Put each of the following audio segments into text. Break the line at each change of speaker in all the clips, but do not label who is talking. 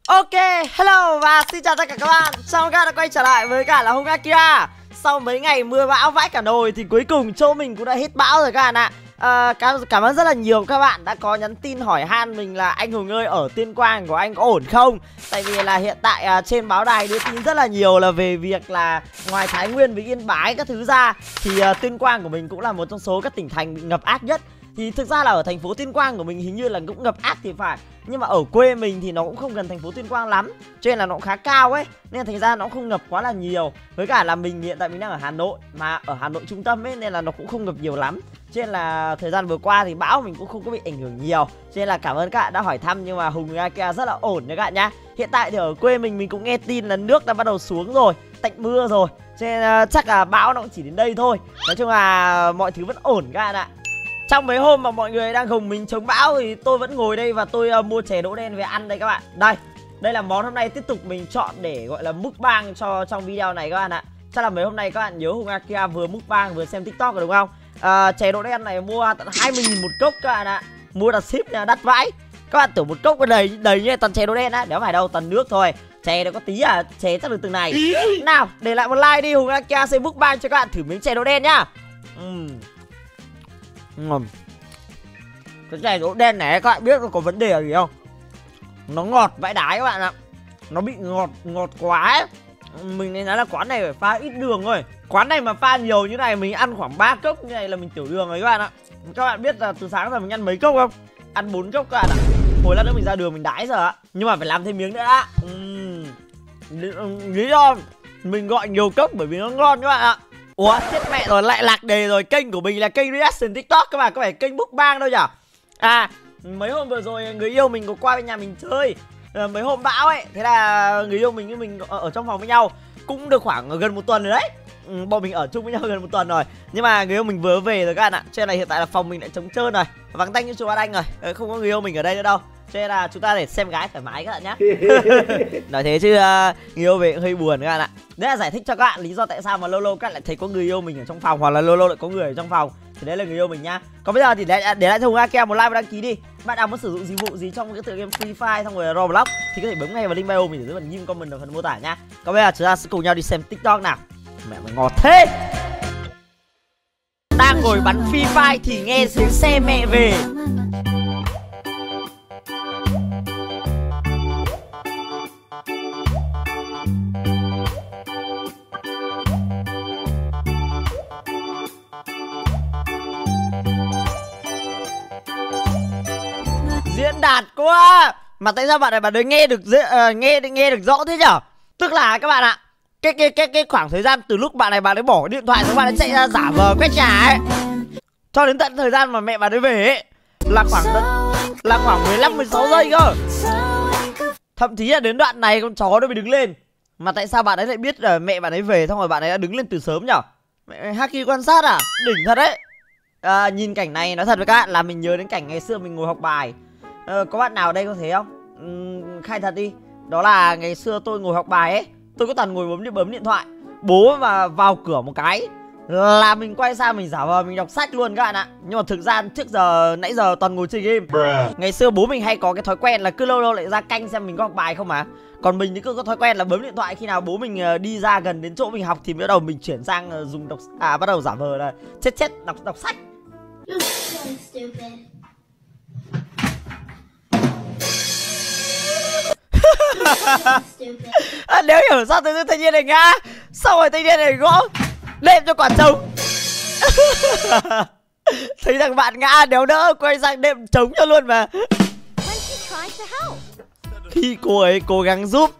Ok, hello và xin chào tất cả các bạn. Chào mừng các bạn đã quay trở lại với cả là Hùng Akira. Sau mấy ngày mưa bão vãi cả nồi thì cuối cùng chỗ mình cũng đã hết bão rồi các bạn ạ. Cảm ơn rất là nhiều các bạn đã có nhắn tin hỏi han mình là anh Hùng ơi, ở Tuyên Quang của anh có ổn không? Tại vì là hiện tại trên báo đài đưa tin rất là nhiều là về việc là ngoài Thái Nguyên với Yên Bái các thứ ra thì Tuyên Quang của mình cũng là một trong số các tỉnh thành bị ngập ác nhất. Thì thực ra là ở thành phố Tuyên Quang của mình hình như là cũng ngập ác thì phải, nhưng mà ở quê mình thì nó cũng không gần thành phố Tuyên Quang lắm, cho nên là nó cũng khá cao ấy, nên thành ra nó cũng không ngập quá là nhiều. Với cả là mình hiện tại mình đang ở Hà Nội, mà ở Hà Nội trung tâm ấy, nên là nó cũng không ngập nhiều lắm. Cho nên là thời gian vừa qua thì bão mình cũng không có bị ảnh hưởng nhiều. Cho nên là cảm ơn các bạn đã hỏi thăm, nhưng mà Hùng Akira rất là ổn nha các bạn nhá. Hiện tại thì ở quê mình cũng nghe tin là nước đã bắt đầu xuống rồi, tạnh mưa rồi, cho nên chắc là bão nó cũng chỉ đến đây thôi. Nói chung là mọi thứ vẫn ổn các bạn ạ. Trong mấy hôm mà mọi người đang gồng mình chống bão thì tôi vẫn ngồi đây và tôi mua chè đỗ đen về ăn đây các bạn. Đây là món hôm nay tiếp tục mình chọn để gọi là mukbang cho trong video này các bạn ạ. Chắc là mấy hôm nay các bạn nhớ Hùng Akira vừa mukbang vừa xem TikTok rồi đúng không? Chè đỗ đen này mua tận 20.000 một cốc các bạn ạ. Mua đặt ship nha, đắt vãi. Các bạn tưởng một cốc có đầy như toàn chè đỗ đen á, đéo phải đâu, toàn nước thôi. Chè nó có tí à, chè chắc được từng này. Nào, để lại một like đi, Hùng Akira sẽ mukbang cho các bạn thử miếng chè đỗ đen nhá. Cái chè đỗ đen này các bạn biết có vấn đề gì không? Nó ngọt vãi đái các bạn ạ. Nó bị ngọt quá ấy. Mình nên nói là quán này phải pha ít đường thôi. Quán này mà pha nhiều như này mình ăn khoảng 3 cốc như này là mình tiểu đường rồi các bạn ạ. Các bạn biết là từ sáng giờ mình ăn mấy cốc không? Ăn 4 cốc các bạn ạ. Hồi lát nữa mình ra đường mình đái giờ ạ. Nhưng mà phải làm thêm miếng nữa đã. Lý do mình gọi nhiều cốc bởi vì nó ngon các bạn ạ. Ủa, chết mẹ rồi, lại lạc đề rồi. Kênh của mình là kênh reaction TikTok các bạn, có phải kênh mukbang đâu nhỉ? Mấy hôm vừa rồi người yêu mình có qua bên nhà mình chơi. Mấy hôm bão ấy, thế là người yêu mình với mình ở trong phòng với nhau cũng được khoảng gần 1 tuần rồi đấy. Bọn mình ở chung với nhau gần 1 tuần rồi. Nhưng mà người yêu mình vừa về rồi các bạn ạ. Cho nên là hiện tại là phòng mình lại trống trơn rồi, vắng tanh như chùa Ba Đanh rồi. Không có người yêu mình ở đây nữa đâu. Cho nên là chúng ta để xem gái thoải mái các bạn nhá. Nói thế chứ người yêu về cũng hơi buồn các bạn ạ. Đấy là giải thích cho các bạn lý do tại sao mà lâu lâu các bạn lại thấy có người yêu mình ở trong phòng, hoặc là lâu lâu lại có người ở trong phòng. Thì đấy là người yêu mình nhá. Còn bây giờ thì để lại cho Hùng Akira một like và đăng ký đi. Bạn nào muốn sử dụng dịch vụ gì trong cái tựa game Free Fire xong rồi Roblox thì có thể bấm ngay vào link bio mình để dưới phần ghim comment ở phần mô tả nhá. Còn bây giờ chúng ta sẽ cùng nhau đi xem TikTok nào. Mẹ mày ngọt thế. Đang ngồi bắn Free Fire thì nghe tiếng xe mẹ về. Diễn đạt quá. Mà tại sao bạn ấy nghe được nghe được rõ thế nhở? Tức là các bạn ạ, cái khoảng thời gian từ lúc bạn ấy bỏ cái điện thoại xong bạn ấy chạy ra giả vờ quét nhà ấy, cho đến tận thời gian mà mẹ bạn ấy về ấy là khoảng 15-16 giây cơ. Thậm chí là đến đoạn này con chó nó mới đứng lên. Mà tại sao bạn ấy lại biết là mẹ bạn ấy về xong rồi bạn ấy đã đứng lên từ sớm nhở? Mẹ Haki quan sát à? Đỉnh thật đấy. Nhìn cảnh này nói thật với các bạn là mình nhớ đến cảnh ngày xưa mình ngồi học bài. Có bạn nào ở đây có thế không? Khai thật đi. Đó là ngày xưa tôi ngồi học bài ấy, tôi có toàn ngồi bấm điện thoại. Bố mà vào cửa một cái là mình quay sang mình giả vờ mình đọc sách luôn các bạn ạ. Nhưng mà thực ra nãy giờ toàn ngồi chơi game. Ngày xưa bố mình hay có cái thói quen là cứ lâu lâu lại ra canh xem mình có học bài không mà. Còn mình thì cứ có thói quen là bấm điện thoại khi nào bố mình đi ra gần đến chỗ mình học thì bắt đầu mình chuyển sang dùng bắt đầu giả vờ là chết đọc sách. Nếu hiểu sao tự dưng thanh niên này ngã, xong rồi thanh niên này gõ lên cho quả trống. Thấy thằng bạn ngã đéo đỡ, quay sang đệm trống cho luôn mà. Khi cô ấy cố gắng giúp.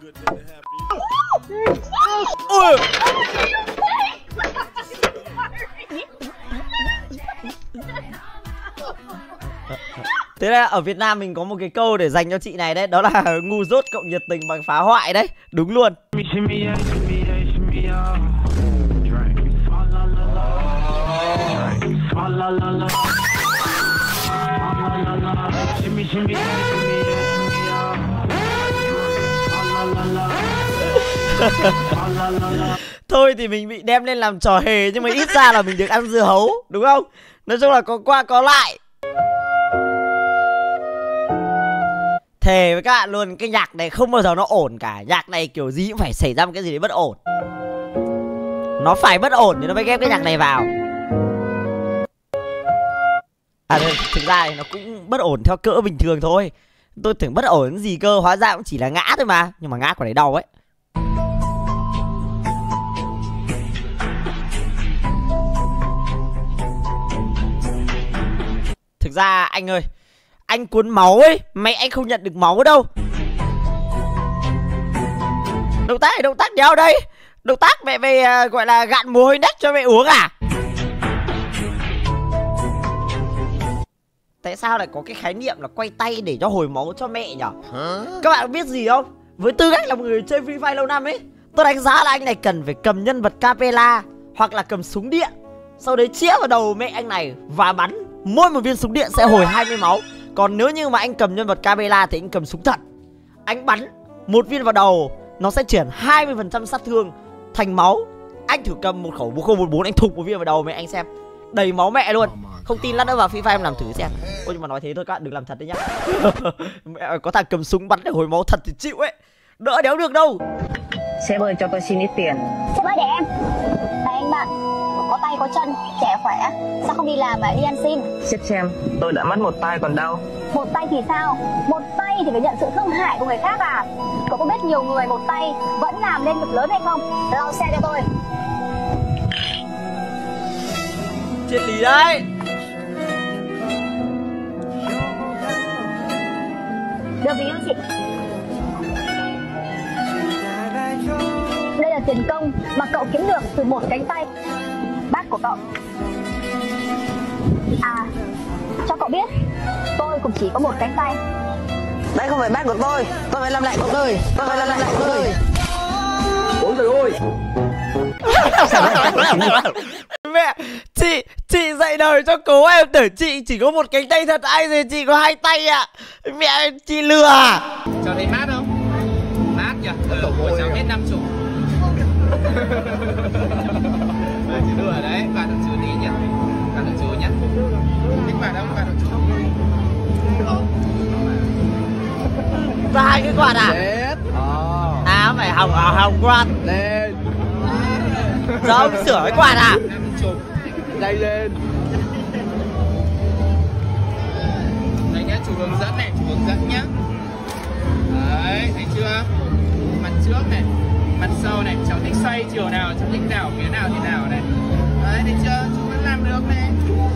Ui. Thế là ở Việt Nam mình có một cái câu để dành cho chị này đấy, đó là ngu dốt cộng nhiệt tình bằng phá hoại đấy. Đúng luôn. Thôi thì mình bị đem lên làm trò hề, nhưng mà ít ra là mình được ăn dưa hấu, đúng không? Nói chung là có qua có lại. Thề với các bạn luôn, cái nhạc này không bao giờ nó ổn cả. Nhạc này kiểu gì cũng phải xảy ra một cái gì đấy bất ổn. Nó phải bất ổn thì nó mới ghép cái nhạc này vào. Thực ra thì nó cũng bất ổn theo cỡ bình thường thôi. Tôi tưởng bất ổn gì cơ, hóa ra cũng chỉ là ngã thôi mà. Nhưng mà ngã quả đấy đau ấy. Thực ra anh ơi, anh cuốn máu ấy, mẹ anh không nhận được máu đâu. Động tác đéo đây. Động tác mẹ về gọi là gạn mồ hôi nách cho mẹ uống à? Tại sao lại có cái khái niệm là quay tay để cho hồi máu cho mẹ nhở? Các bạn biết gì không? Với tư cách là một người chơi Free Fire lâu năm ấy, tôi đánh giá là anh này cần phải cầm nhân vật Capella hoặc là cầm súng điện, sau đấy chĩa vào đầu mẹ anh này và bắn. Mỗi một viên súng điện sẽ hồi 20 máu. Còn nếu như mà anh cầm nhân vật Capella thì anh cầm súng thật. Anh bắn một viên vào đầu, nó sẽ chuyển 20% sát thương thành máu. Anh thử cầm một khẩu 1014, anh thục một viên vào đầu mẹ anh xem, đầy máu mẹ luôn. Không tin lát nữa vào Free Fire em làm thử xem. Ôi nhưng mà nói thế thôi các bạn, đừng làm thật đấy nhá. Mẹ có thằng cầm súng bắn để hồi máu thật thì chịu ấy. Đỡ đéo được đâu.
Sếp ơi cho tôi xin ít tiền.
Sếp ơi để em. Đây anh bạn, có tay có chân, trẻ khỏe, sao không đi làm mà đi ăn xin?
Sếp xem, tôi đã mất một tay còn đau.
Một tay thì sao? Một tay thì phải nhận sự thương hại của người khác à? Cậu có biết nhiều người một tay vẫn làm lên được lớn hay không? Lau xe cho tôi.
Triết lý đấy.
Được ví chị. Đây là tiền công mà cậu kiếm được từ một cánh tay. Bác của cậu. À, cho cậu biết, tôi cũng chỉ có một cánh tay.
Đây không phải bác của tôi phải làm lại cuộc đời. Tôi phải làm lại cuộc đời.
Ôi trời ơi.
Mẹ, chị dạy đời cho cố em, tưởng chị chỉ có một cánh tay thật, ai rồi chị có hai tay ạ. Mẹ, chị lừa à?
Cháu thấy mát không? Mát nhỉ? Của cháu hết 50. Chị đưa ở đấy, vào được chú đi nhỉ? Vào được chú nhỉ? Thích vào đâu, vào được chú.
Ra hai cái quạt à?
Chết.
À, phải hỏng quạt.
Lên.
Giờ ông sửa cái quạt à?
Đây lên. Đây nhá, chú hướng dẫn này, chú hướng dẫn nhá. Đấy, thấy chưa? Mặt trước này, mặt sau này, cháu thích xoay chiều nào, cháu thích đảo phía nào thì nào này. Đấy, thấy chưa? Chú vẫn làm được này.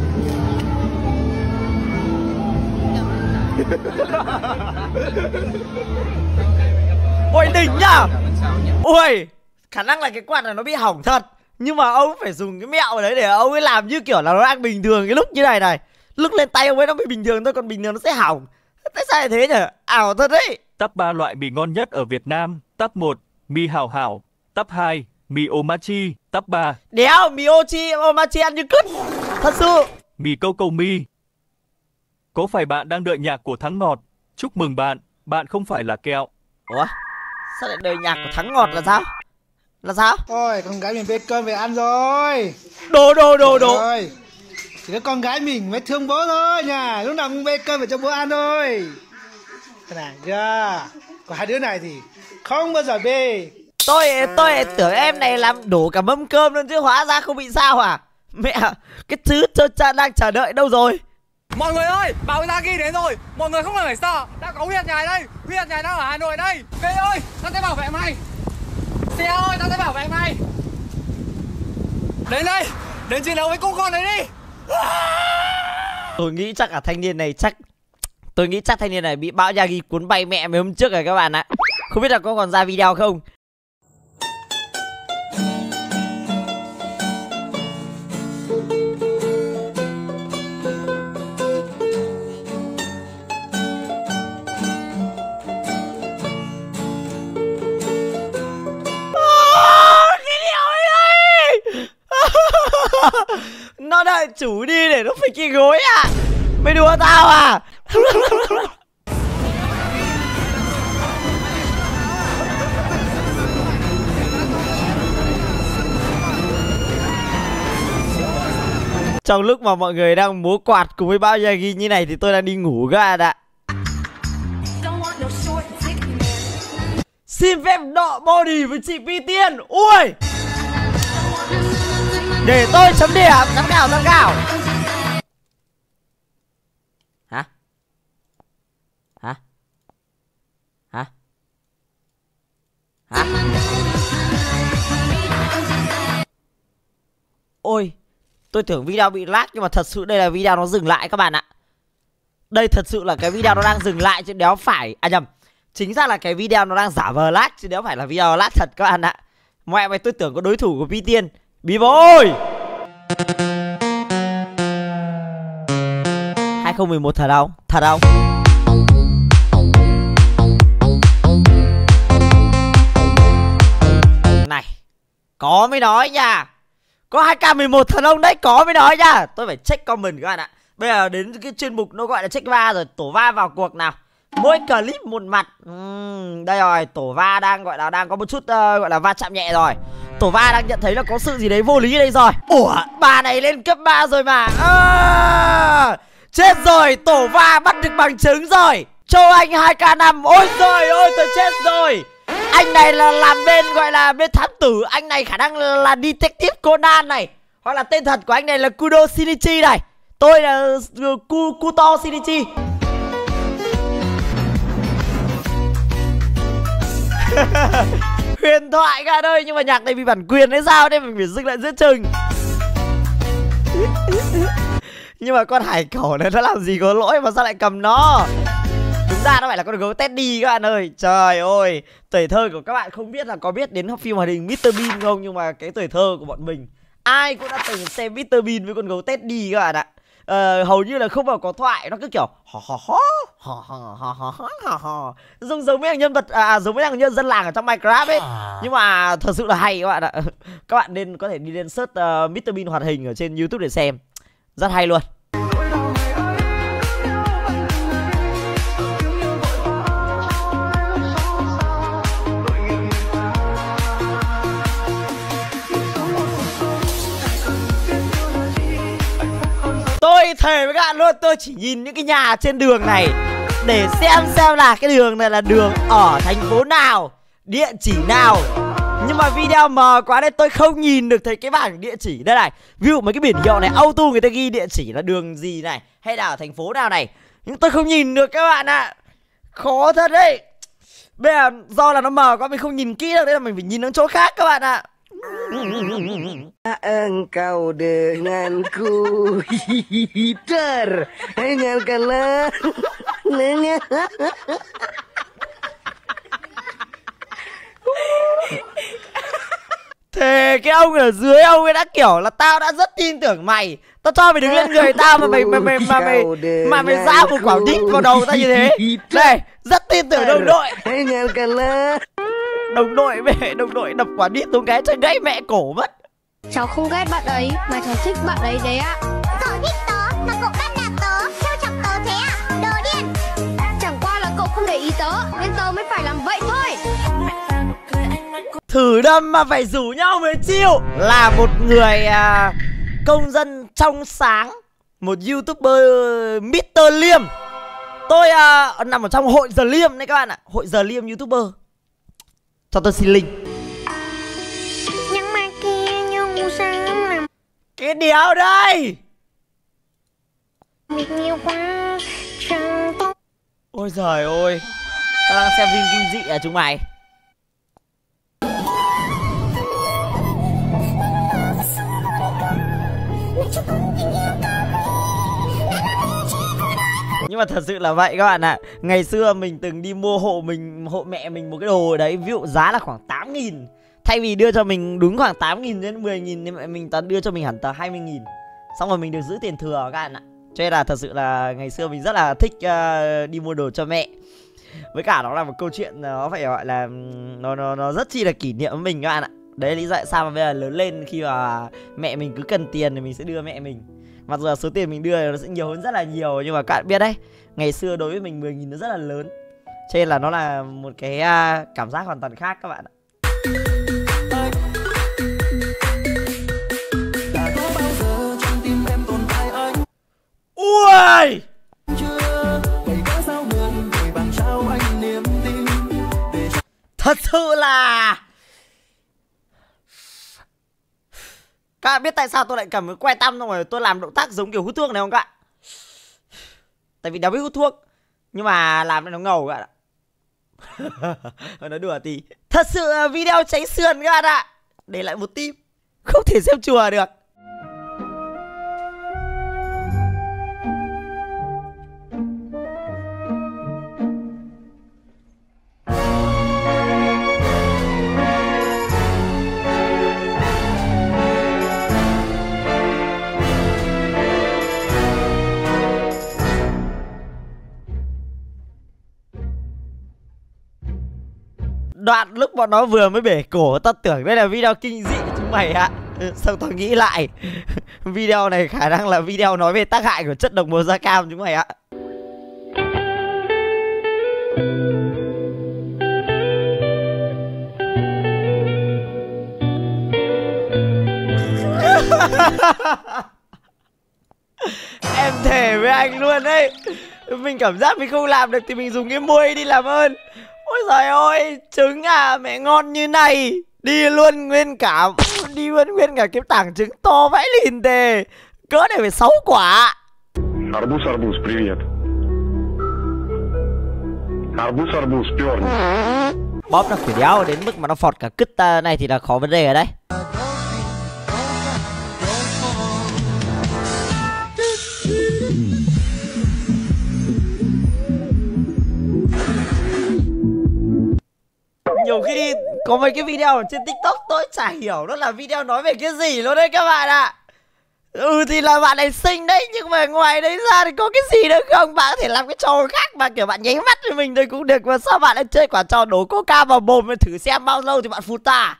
Ôi đỉnh nhá. Ui, khả năng là cái quạt này nó bị hỏng thật. Nhưng mà ông phải dùng cái mẹo đấy để ông ấy làm như kiểu là nó đang bình thường cái lúc như này này. Lúc lên tay ông ấy nó bị bình thường thôi, còn bình thường nó sẽ hỏng. Tại sao lại thế nhỉ? Ảo thật đấy.
Top 3 loại mì ngon nhất ở Việt Nam. Top 1, mì Hảo Hảo. Top 2, mì Omachi. Top 3,
đéo, mì Omachi ăn như cứt. Thật sự.
mì Câu Câu Mi. Có phải bạn đang đợi nhạc của Thắng Ngọt? Chúc mừng bạn, bạn không phải là kẹo.
Ủa? Sao lại đợi nhạc của Thắng Ngọt là sao? Là sao?
Ôi, con gái mình bê cơm về ăn rồi.
Đồ.
Rồi. Chỉ có con gái mình mới thương bố thôi nha. Lúc nào cũng bê cơm về cho bố ăn thôi. Thế này, chưa? Còn hai đứa này thì không bao giờ bê.
Tôi tưởng em này làm đổ cả mâm cơm luôn chứ, hóa ra không bị sao à? Mẹ, cái thứ cho cha đang chờ đợi đâu rồi?
Mọi người ơi, báo ra ghi đến rồi. Mọi người không cần phải sợ, đã có Huy Nhật Nhài đây. Huy Nhật Nhài đang ở Hà Nội đây. Vệ ơi, tao sẽ bảo vệ mày. Xe ơi, tao sẽ bảo vệ mày. Đến đây, đến chiến đấu với cô con đấy đi.
Tôi nghĩ chắc là thanh niên này Tôi nghĩ chắc thanh niên này bị bão Yagi cuốn bay mẹ mấy hôm trước rồi các bạn ạ. Không biết là có còn ra video không? Nó đợi chủ đi để nó phải cái gối à? Mày đùa tao à? Trong lúc mà mọi người đang múa quạt cùng với bão Yagi như này thì tôi đang đi ngủ các bạn ạ. Xin phép độ body với chị Pi Tiên. Ui, để tôi chấm điểm. Giám khảo, giám khảo. Hả? Hả? Hả? Hả? Ôi, tôi tưởng video bị lag, nhưng mà thật sự đây là video nó dừng lại các bạn ạ. Đây thật sự là cái video nó đang dừng lại chứ đéo phải. À nhầm, chính ra là cái video nó đang giả vờ lag chứ đéo phải là video lag thật các bạn ạ. Mẹ mày, tôi tưởng có đối thủ của Pi Tiên. Bí bố ơi, 2011 thật không? Thật không? Này, có mới nói nha. Có 2K11 thật không đấy? Có mới nói nha. Tôi phải check comment các bạn ạ. Bây giờ đến cái chuyên mục nó gọi là check va rồi. Tổ va vào cuộc nào. Mỗi clip một mặt. Đây rồi, tổ va đang gọi là đang có một chút gọi là va chạm nhẹ rồi. Tổ va đang nhận thấy là có sự gì đấy vô lý ở đây rồi. Ủa, bà này lên cấp 3 rồi mà. Chết rồi, tổ va bắt được bằng chứng rồi. Cho anh 2K5. Ôi giời ơi, tôi chết rồi. Anh này là làm bên gọi là bên thám tử. Anh này khả năng là Detective Conan này. Hoặc là tên thật của anh này là Kudo Shinichi này. Tôi là Kuto Shinichi. Huyền thoại các bạn ơi. Nhưng mà nhạc này bị bản quyền hay sao nên mình phải dừng lại giữa chừng. Nhưng mà con hải cẩu này nó làm gì có lỗi mà sao lại cầm nó. Đúng ra nó phải là con gấu Teddy các bạn ơi. Trời ơi, tuổi thơ của các bạn không biết là có biết đến phim hoạt hình Mr Bean không. Nhưng mà cái tuổi thơ của bọn mình ai cũng đã từng xem Mr Bean với con gấu Teddy các bạn ạ. Hầu như là không bao có thoại, nó cứ kiểu giống mấy thằng nhân vật giống mấy thằng nhân dân làng ở trong Minecraft ấy. Nhưng mà thật sự là hay các bạn ạ. Các bạn nên có thể đi lên search Mr Bean hoạt hình ở trên YouTube để xem. Rất hay luôn. Tôi thề với các bạn luôn, tôi chỉ nhìn những cái nhà trên đường này để xem là cái đường này là đường ở thành phố nào, địa chỉ nào. Nhưng mà video mờ quá nên tôi không nhìn được thấy cái bảng địa chỉ đây này. Ví dụ mấy cái biển hiệu này auto người ta ghi địa chỉ là đường gì này, hay là ở thành phố nào này, nhưng tôi không nhìn được các bạn ạ. Khó thật đấy. Bây giờ do là nó mờ quá mình không nhìn kỹ được, đấy là mình phải nhìn ở chỗ khác các bạn ạ.
Engkau denganku ternyalkanlah.
Thề cái ông ở dưới ông ấy đã kiểu là tao đã rất tin tưởng mày, tao cho mày đứng lên người tao mà mày ra một quả đít vào đầu tao như thế. Đây, rất tin tưởng đồng đội. Đồng đội đập quả đít xuống cái cho gãy mẹ cổ mất.
Cháu không ghét bạn ấy mà cháu thích bạn ấy đấy ạ.
Cậu thích tớ mà cậu bắt nạt tớ, trêu chọc tớ thế à? Đồ điên.
Chẳng qua là cậu không để ý tớ nên tớ mới phải làm vậy thôi.
Thử đâm mà phải rủ nhau mới chịu. Là một người công dân trong sáng, một YouTuber Mr Liêm. Tôi nằm ở trong hội giờ Liêm đấy các bạn ạ. Hội giờ Liêm YouTuber. Cho tôi xin link.
Nhưng mà kia nhung sáng làm
cái đéo đây.
việc nhiều quá chẳng tốt.
Ôi giời ơi, tao đang xem phim kinh dị à chúng mày. Nhưng mà thật sự là vậy các bạn ạ. Ngày xưa mình từng đi mua hộ mẹ mình một cái đồ đấy, ví dụ giá là khoảng 8.000. Thay vì đưa cho mình đúng khoảng 8.000 đến 10.000 thì mẹ mình toàn đưa cho mình hẳn tờ 20.000. Xong rồi mình được giữ tiền thừa các bạn ạ. Cho nên là thật sự là ngày xưa mình rất là thích đi mua đồ cho mẹ. Với cả nó là một câu chuyện nó phải gọi là nó rất chi là kỷ niệm với mình các bạn ạ. Đấy là lý do tại sao mà bây giờ lớn lên khi mà mẹ mình cứ cần tiền thì mình sẽ đưa mẹ mình. Mặc dù là số tiền mình đưa nó sẽ nhiều hơn rất là nhiều, nhưng mà các bạn biết đấy, ngày xưa đối với mình 10.000 nó rất là lớn. Cho nên là nó là một cái cảm giác hoàn toàn khác các bạn ạ. Ui, Thật sự là các bạn biết tại sao tôi lại cầm cái que tăm xong rồi tôi làm động tác giống kiểu hút thuốc này không các bạn? Tại vì đã biết hút thuốc nhưng mà làm nó ngầu các bạn ạ. Nói đùa tí. Thật sự video cháy sườn các bạn ạ. Để lại một tim. Không thể xem chùa được. Đoạn lúc bọn nó vừa mới bể cổ, tao tưởng đây là video kinh dị chúng mày ạ. Xong tao nghĩ lại video này khả năng là video nói về tác hại của chất độc màu da cam chúng mày ạ. Em thề với anh luôn đấy. Mình cảm giác mình không làm được thì mình dùng cái muôi đi làm ơn. Ôi giời ơi, trứng à, mẹ ngon như này. Đi luôn nguyên cả cái tảng trứng to vãi lìn tề. Cỡ này phải 6 quả.
Арбуз, привет. Арбуз, перни.
Bóp nó khỉ đéo đến mức mà nó phọt cả cứt này thì là khó vấn đề ở đây. Nhiều khi có mấy cái video trên TikTok tôi chả hiểu nó là video nói về cái gì luôn đấy các bạn ạ. Thì là bạn này xinh đấy, nhưng mà ngoài đấy ra thì có cái gì nữa không? Bạn có thể làm cái trò khác mà kiểu bạn nháy mắt với mình đây cũng được. Mà sao bạn lại chơi quả trò đổ coca vào mồm để thử xem bao lâu thì bạn phụt ta?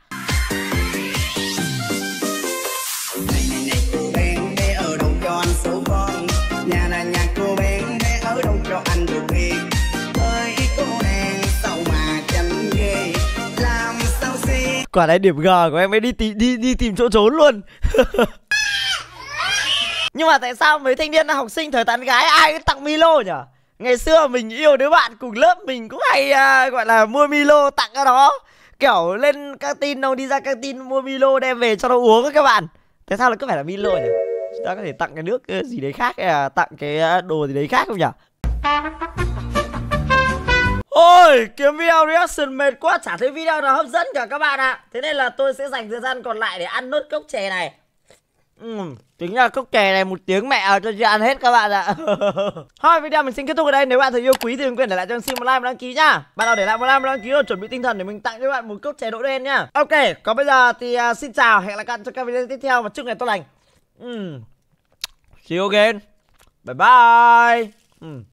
Quả này điểm G của em ấy đi tìm chỗ trốn luôn. Nhưng mà tại sao mấy thanh niên học sinh thời tán gái ai cũng tặng Milo nhỉ? Ngày xưa mình yêu đứa bạn cùng lớp mình cũng hay gọi là mua Milo tặng cho nó. Kiểu lên căng tin đâu, đi ra căng tin mua Milo đem về cho nó uống các bạn. Tại sao lại cứ phải là Milo nhỉ? Chúng ta có thể tặng cái nước gì đấy khác hay là tặng cái đồ gì đấy khác không nhỉ? Ôi, kiếm video reaction mệt quá, chả thấy video nào hấp dẫn cả các bạn ạ. Thế nên là tôi sẽ dành thời gian còn lại để ăn nốt cốc chè này. Chính là cốc chè này 1 tiếng mẹ cho chị ăn hết các bạn ạ. Thôi, video mình xin kết thúc ở đây. Nếu bạn thấy yêu quý thì đừng quên để lại cho mình một like và đăng ký nhá. Bạn nào để lại một like và đăng ký rồi chuẩn bị tinh thần để mình tặng cho bạn một cốc chè đỗ đen nhá. Ok, còn bây giờ thì xin chào, hẹn gặp lại cho các video tiếp theo và chúc ngày tốt lành. See you again. Bye bye.